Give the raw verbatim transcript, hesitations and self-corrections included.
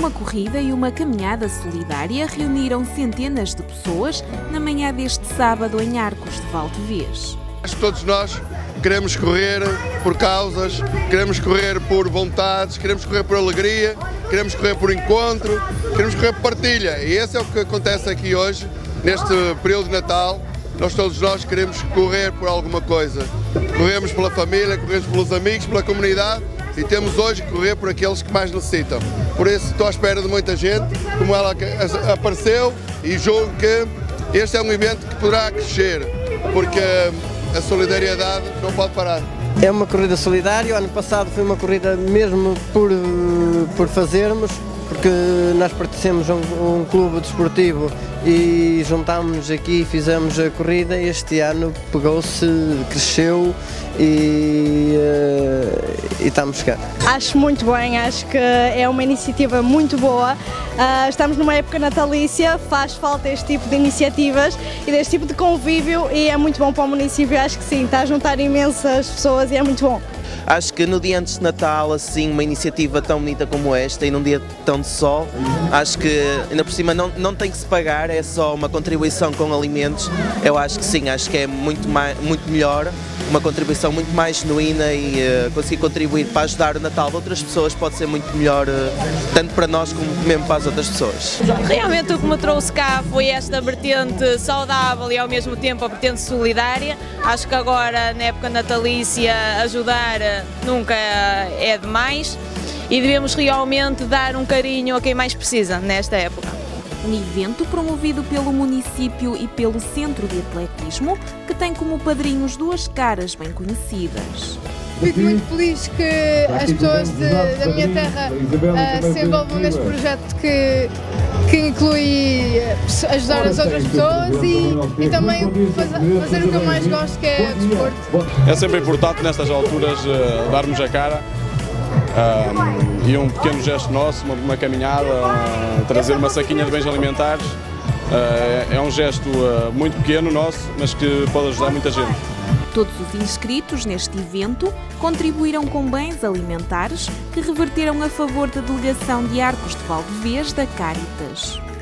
Uma corrida e uma caminhada solidária reuniram centenas de pessoas na manhã deste sábado em Arcos de Valdevez. Todos nós queremos correr por causas, queremos correr por vontades, queremos correr por alegria, queremos correr por encontro, queremos correr por partilha. E esse é o que acontece aqui hoje, neste período de Natal. Nós todos nós queremos correr por alguma coisa. Corremos pela família, corremos pelos amigos, pela comunidade e temos hoje que correr por aqueles que mais necessitam. Por isso estou à espera de muita gente, como ela apareceu, e julgo que este é um evento que poderá crescer, porque a solidariedade não pode parar. É uma corrida solidária. O ano passado foi uma corrida mesmo por, por fazermos, porque nós pertencemos a um, um clube desportivo e juntámos-nos aqui e fizemos a corrida. Este ano pegou-se, cresceu e, uh, e estamos cá. Acho muito bem, acho que é uma iniciativa muito boa. Uh, estamos numa época natalícia, faz falta este tipo de iniciativas e deste tipo de convívio e é muito bom para o município. Acho que sim, está a juntar imensas pessoas e é muito bom. Acho que no dia antes de Natal, assim, uma iniciativa tão bonita como esta e num dia tão de sol, acho que ainda por cima não, não tem que se pagar, é só uma contribuição com alimentos. Eu acho que sim, acho que é muito, mais, muito melhor, uma contribuição muito mais genuína e uh, conseguir contribuir para ajudar o Natal de outras pessoas pode ser muito melhor, uh, tanto para nós como mesmo para as outras pessoas. Realmente o que me trouxe cá foi esta vertente saudável e ao mesmo tempo a vertente solidária. Acho que agora, na época natalícia, ajudar nunca é demais e devemos realmente dar um carinho a quem mais precisa nesta época. Um evento promovido pelo município e pelo Centro de Atletismo, que tem como padrinhos duas caras bem conhecidas. Fico muito feliz que as pessoas de, da minha terra uh, se envolvam neste projeto que, que inclui ajudar as outras pessoas e, e também fazer, fazer o que eu mais gosto, que é o desporto. É sempre importante nestas alturas uh, darmos a cara uh, e um pequeno gesto nosso, uma, uma caminhada, uh, trazer uma saquinha de bens alimentares. Uh, é um gesto uh, muito pequeno nosso, mas que pode ajudar muita gente. Todos os inscritos neste evento contribuíram com bens alimentares que reverteram a favor da delegação de Arcos de Valdevez da Cáritas.